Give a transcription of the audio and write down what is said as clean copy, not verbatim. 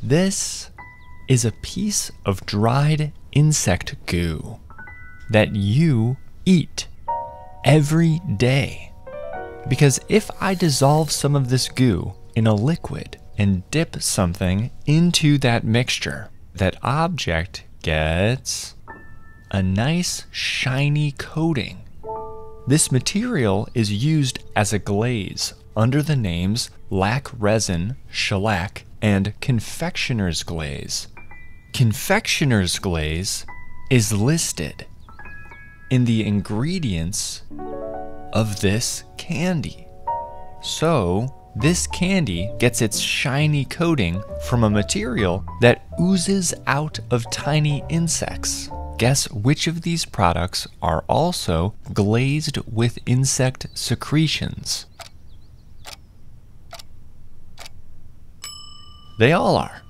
This is a piece of dried insect goo that you eat every day. Because if I dissolve some of this goo in a liquid and dip something into that mixture, that object gets a nice shiny coating. This material is used as a glaze under the names lac resin, shellac, and confectioner's glaze. Confectioner's glaze is listed in the ingredients of this candy. So, this candy gets its shiny coating from a material that oozes out of tiny insects. Guess which of these products are also glazed with insect secretions? They all are.